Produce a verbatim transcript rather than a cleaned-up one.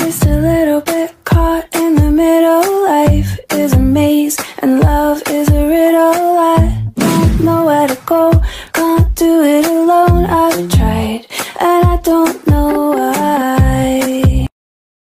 just a little bit caught in the middle. Life is a maze and love is a riddle. I don't know where